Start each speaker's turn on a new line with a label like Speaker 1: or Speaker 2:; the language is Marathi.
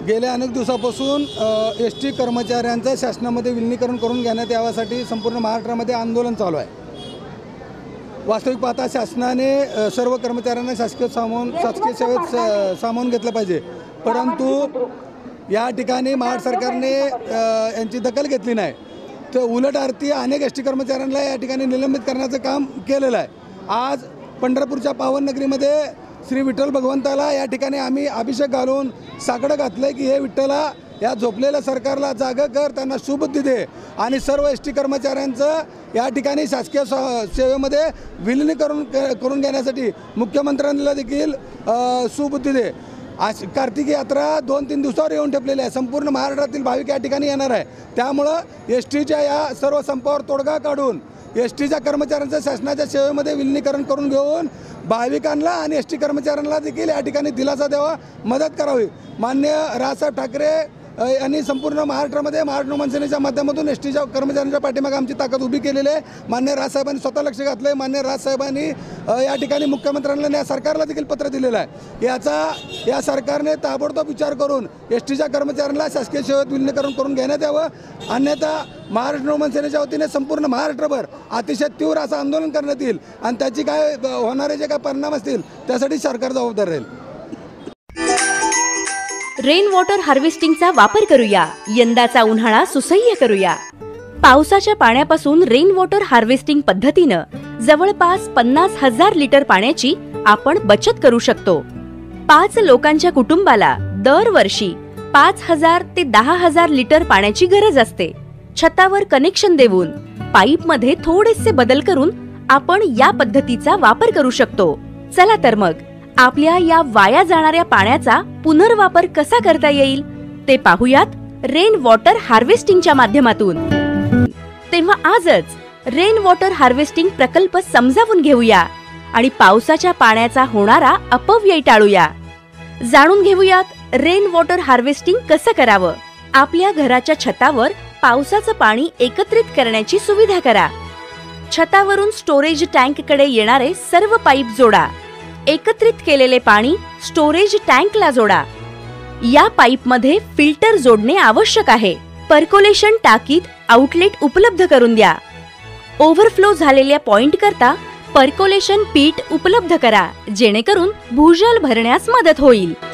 Speaker 1: गेल्या अनेक दिवसापासून एसटी कर्मचाऱ्यांचं शासनामध्ये विलीनीकरण करून घेण्यात यावासाठी संपूर्ण महाराष्ट्रामध्ये आंदोलन चालू आहे। वास्तविक पाहता शासनाने सर्व कर्मचाऱ्यांना शासकीय सेवेत सामावून घेतलं पाहिजे, परंतु या ठिकाणी महाराष्ट्र सरकारने यांची दखल घेतली नाही। तर उलट अर्थी अनेक एसटी कर्मचाऱ्यांना या ठिकाणी निलंबित करण्याचं काम केलेलं आहे। आज पंढरपूरच्या पावन नगरीमध्ये श्री विठ्ठल भगवंताला या ठिकाणी आम्ही अभिषेक घालून साकडं घातलं की हे विठ्ठला या झोपलेल्या सरकारला जागं कर, त्यांना सुबुद्धी दे आणि सर्व एसटी कर्मचाऱ्यांचं या ठिकाणी शासकीय सेवेमध्ये विलीनीकरण करून घेण्यासाठी मुख्यमंत्र्यांना देखील सुबुद्धी दे। आज कार्तिकी यात्रा 2-3 दिवसावर येऊन ठेपलेली आहे। संपूर्ण महाराष्ट्रातील भाविक या ठिकाणी येणार आहे, त्यामुळं एसटीच्या या सर्व संपावर तोडगा काढून एसटीच्या कर्मचाऱ्यांचं शासनाच्या सेवेमध्ये विलीनीकरण करून घेऊन भाविकांना आणि एसटी कर्मचाऱ्यांना देखील या ठिकाणी दिलासा द्यावा, मदत करावी। माननीय राजसाहेब ठाकरे यांनी संपूर्ण महाराष्ट्रामध्ये महाराष्ट्र नवमन सेनेच्या माध्यमातून एसटीच्या कर्मचाऱ्यांच्या पाठीमागे आमची ताकद उभी केलेली आहे। माननीय राजसाहेबांनी स्वतः लक्ष घातलं आहे। माननीय राजसाहेबांनी या ठिकाणी मुख्यमंत्र्यांना या सरकारला देखील पत्र दिलेलं आहे। या सरकारने ताबडतोब विचार करून एसटीच्या कर्मचाऱ्यांना शासकीय सेवेत विलीनीकरण करून घेण्यात यावं, अन्यथा महाराष्ट्र नवमन सेनेच्या वतीने संपूर्ण महाराष्ट्रभर अतिशय तीव्र असं आंदोलन करण्यात येईल आणि त्याची काय होणारे जे काय परिणाम असतील त्यासाठी सरकार जबाबदार राहील।
Speaker 2: रेन वॉटर हार्वेस्टिंगचा वापर करूया, यंदाचा उन्हाळा सुसह्य करूया। पावसाच्या पाण्यापासून रेन वॉटर हार्वेस्टिंग पद्धतीनं जवळपास 50,000 लिटर पाण्याची आपण बचत करू शकतो। 5 लोकांच्या कुटुंबाला दरवर्षी 5,000 ते 10,000 लिटर पाण्याची गरज असते। छतावर कनेक्शन देऊन पाईपमध्ये थोडेसे बदल करून आपण या पद्धतीचा वापर करू शकतो। चला तर मग आपल्या या वाया जाणाऱ्या पाण्याचा पुनर्वापर कसा करता येईल ते पाहूयात रेन वॉटर हार्वेस्टिंगच्या माध्यमातून। तेव्हा आजच रेन वॉटर हार्वेस्टिंग प्रकल्प समजावून घेऊया आणि पावसाच्या पाण्याचा होणारा अपव्यय टाळूया। जाणून घेऊयात रेन वॉटर हार्वेस्टिंग कसं करावं। आपल्या घराच्या छतावर पावसाचं पाणी एकत्रित करण्याची सुविधा करा। छतावरून स्टोरेज टँककडे येणारे सर्व पाईप जोडा। एकत्रित केलेले पाणी स्टोरेज टँकला जोडा। या पाईपमध्ये फिल्टर जोडणे आवश्यक आहे। पर्कोलेशन टाकीत आउटलेट उपलब्ध करून द्या। ओव्हरफ्लो झालेल्या पॉइंट करता पर्कोलेशन पीठ उपलब्ध करा, जेणेकरून भूजल भरण्यास मदत होईल।